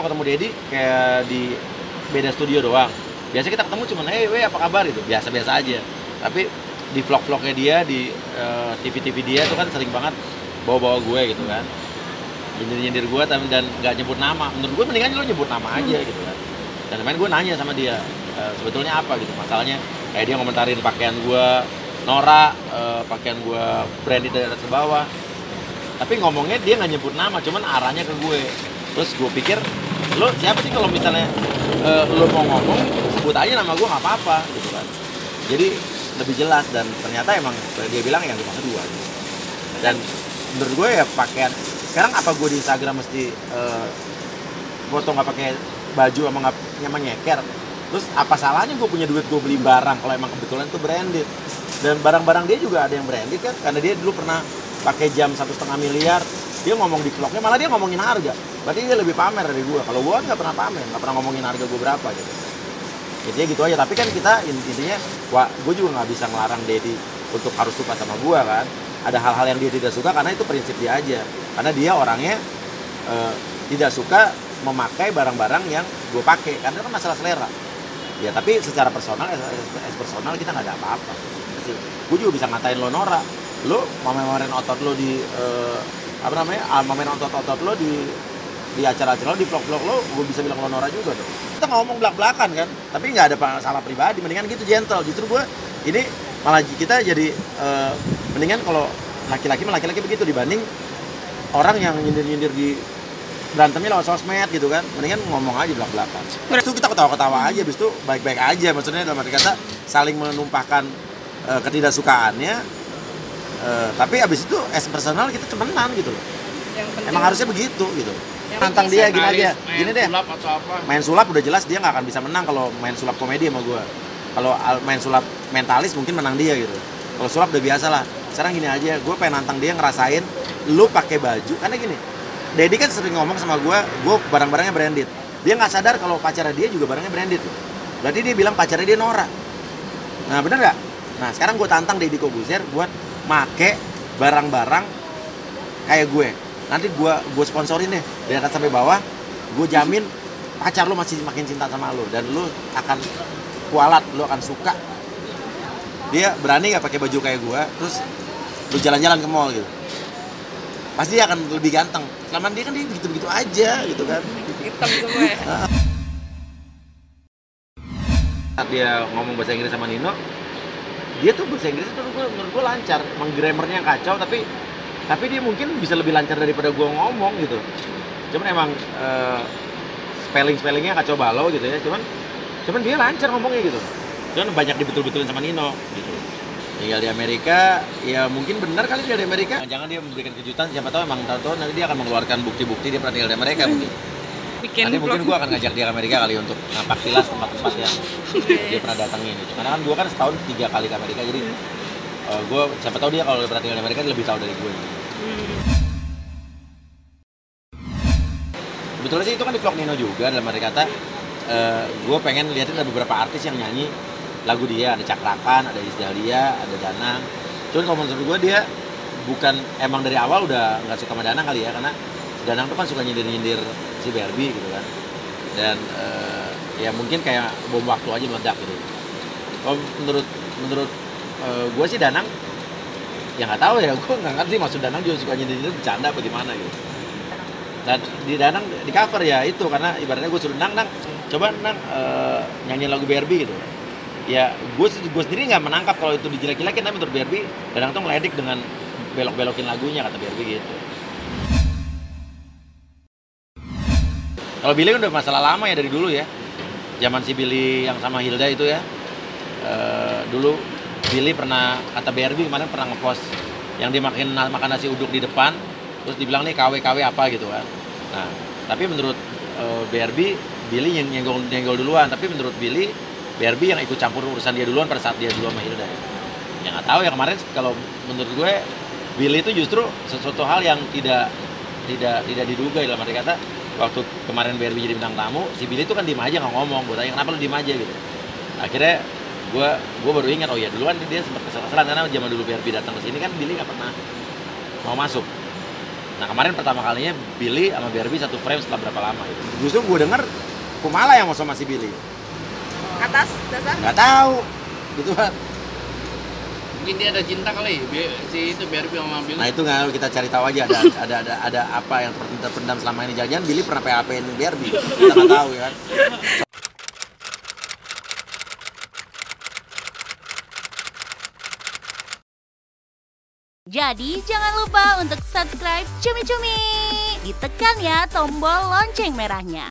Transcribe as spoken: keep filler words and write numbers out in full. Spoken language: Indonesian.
kalau ketemu Dedi kayak di beda studio doang. Biasanya kita ketemu cuman, hey, weh, apa kabar itu, biasa-biasa aja. Tapi di vlog-vlognya dia, di uh, T V-T V dia tuh kan sering banget bawa-bawa gue gitu kan, nyindir-nyindir gue dan nggak nyebut nama. Menurut gue mendingan lo nyebut nama aja gitu kan. Dan kemarin gue nanya sama dia, e, sebetulnya apa gitu masalahnya. Kayak dia ngomentarin pakaian gue norak, e, pakaian gue branded dari atas ke bawah. Tapi ngomongnya dia nggak nyebut nama, cuman arahnya ke gue. Terus gue pikir, lo siapa sih kalau misalnya e, lo mau ngomong, sebut aja nama gue nggak apa-apa gitu kan. Jadi lebih jelas, dan ternyata emang dia bilang yang dimaksud gue. Dan menurut gue ya pakaian, sekarang apa gue di Instagram mesti e, foto nggak pakai baju sama nggak nyaman nyeker? Terus apa salahnya gue punya duit gue beli barang kalau emang kebetulan itu branded? Dan barang-barang dia juga ada yang branded kan, karena dia dulu pernah pakai jam satu setengah miliar. Dia ngomong di vlognya, malah dia ngomongin harga. Berarti dia lebih pamer dari gue. Kalau gue nggak pernah pamer, nggak pernah ngomongin harga gue berapa gitu. Intinya gitu aja. Tapi kan kita intinya, wah, gue juga nggak bisa ngelarang Dedi untuk harus suka sama gue kan. Ada hal-hal yang dia tidak suka karena itu prinsip dia aja. Karena dia orangnya uh, tidak suka memakai barang-barang yang gue pakai, karena kan masalah selera. Ya tapi secara personal, es personal kita nggak ada apa-apa. Gue juga bisa ngatain lo norak, lo mamerin otot lo di uh, apa namanya, mamerin otot-otot lo di di acara-acara lo, di vlog-vlog lo, gue bisa bilang lo norak juga dong. Kita ngomong belak-belakan kan, tapi nggak ada masalah pribadi. Mendingan gitu gentle. Justru gue ini malah kita jadi uh, mendingan kalau laki-laki laki-laki begitu dibanding orang yang nyindir-nyindir di berantemnya lewat sosmed gitu kan. Mendingan ngomong aja belak-belakan. Terus itu kita ketawa-ketawa aja, habis itu baik-baik aja. Maksudnya dalam arti kata saling menumpahkan uh, ketidaksukaannya, uh, tapi habis itu as personal kita temenan gitu loh. Emang harusnya begitu gitu. Tantang dia gini aja, gini deh. Sulap atau apa? Main sulap udah jelas dia nggak akan bisa menang kalau main sulap komedi sama gue. Kalau main sulap mentalis mungkin menang dia gitu. Kalau sulap udah biasa lah. Sekarang gini aja, gue pengen nantang dia ngerasain lu pakai baju, karena gini. Dedi kan sering ngomong sama gue, gue barang-barangnya branded. Dia nggak sadar kalau pacarnya dia juga barangnya branded. Berarti dia bilang pacarnya dia norak. Nah bener nggak? Nah sekarang gue tantang Deddy Corbuzier buat make barang-barang kayak gue. Nanti gue gue sponsorin deh dari atas sampai bawah. Gue jamin pacar lu masih makin cinta sama lu dan lu akan kualat, lu akan suka. Dia berani nggak pakai baju kayak gue, terus lu jalan-jalan ke mall gitu. Pasti dia akan lebih ganteng. Selama dia kan dia begitu-begitu aja gitu kan. Hitam semua ya. Saat dia ngomong bahasa Inggris sama Nino, dia tuh bahasa Inggris tuh menurut gue, menurut gue lancar. Emang grammarnya kacau, tapi tapi dia mungkin bisa lebih lancar daripada gue ngomong gitu. Cuman emang uh, spelling-spellingnya kacau balau gitu ya. Cuman cuman dia lancar ngomongnya gitu. Cuman banyak dibetul-betulin sama Nino gitu. Tinggal di Amerika, ya mungkin benar kali tinggal di Amerika. Jangan dia memberikan kejutan, siapa tahu emang tahu-tahu nanti dia akan mengeluarkan bukti-bukti dia pernah tinggal di Amerika mungkin. Bikin nanti mungkin vlog. gue akan ngajak dia ke Amerika kali untuk napak tilas tempat-tempat yang dia pernah datangin gitu. Karena kan gue kan setahun tiga kali ke Amerika, jadi uh, gue siapa tahu dia kalau pernah tinggal di Amerika dia lebih tahu dari gue. Sebetulnya sih itu kan di vlog Nino juga, dalam arti kata uh, gue pengen liatin ada beberapa artis yang nyanyi lagu dia, ada Cakrakan, ada Iis Dahlia, ada Danang. Cuman kalau menurut gue dia bukan emang dari awal udah nggak suka sama Danang kali ya, karena Danang tuh kan suka nyindir-nyindir si Barbie gitu kan. Dan uh, ya mungkin kayak bom waktu aja meledak gitu. Kalau menurut menurut uh, gue sih Danang, ya nggak tahu ya, gue nggak ngerti maksud Danang juga suka nyindir-nyindir bercanda apa gimana gitu. Dan di Danang di cover ya itu, karena ibaratnya gue suruh Nang, Nang coba Nang uh, nyanyi lagu Barbie gitu. Ya gue gue sendiri nggak menangkap kalau itu dijelek-jelekin, tapi menurut Barbie Danang tuh ngeledik dengan belok-belokin lagunya, kata Barbie gitu. Kalau Billy udah masalah lama ya dari dulu ya, zaman si Billy yang sama Hilda itu ya. E, dulu Billy pernah, kata Barbie kemarin pernah ngepost yang dia makan makan nasi uduk di depan, terus dibilang nih K W K W apa gitu kan. Nah tapi menurut e, Barbie, Billy yang nyenggol nyenggol duluan, tapi menurut Billy Barbie yang ikut campur urusan dia duluan pada saat dia dulu sama Hilda. Ya nggak tahu ya, kemarin kalau menurut gue Billy itu justru sesuatu hal yang tidak tidak tidak diduga, dalam arti kata waktu kemarin Barbie jadi bintang tamu, si Billy itu kan diem aja nggak ngomong. Gue tanya kenapa lu diem aja gitu. Akhirnya gue gue baru ingat, oh ya duluan dia sempat kesal-kesalan karena zaman dulu Barbie datang ke sini kan Billy nggak pernah mau masuk. Nah kemarin pertama kalinya Billy sama Barbie satu frame setelah berapa lama itu. Justru gue denger Kumala yang mau sama si Billy. Atas dasar? Nggak tahu, gitu kan. Mungkin dia ada cinta kali, si itu Barbie sama Billy. Nah itu nggak kita cari tahu aja ada ada ada ada apa yang terpendam selama ini. Jangan Billy pernah P H P-in Barbie, kita nggak tahu ya kan. Jadi jangan lupa untuk subscribe Cumi Cumi. Ditekan ya tombol lonceng merahnya.